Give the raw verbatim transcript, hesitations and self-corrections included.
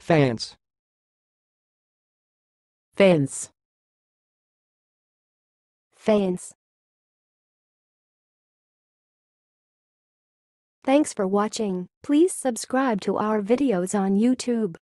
Faïence. Fence. Faïence. Thanks for watching. Please subscribe to our videos on YouTube.